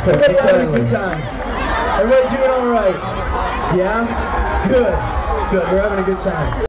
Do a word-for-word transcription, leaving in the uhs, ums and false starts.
Everybody having a good time? Everybody doing all right? Yeah? Good. Good. We're having a good time.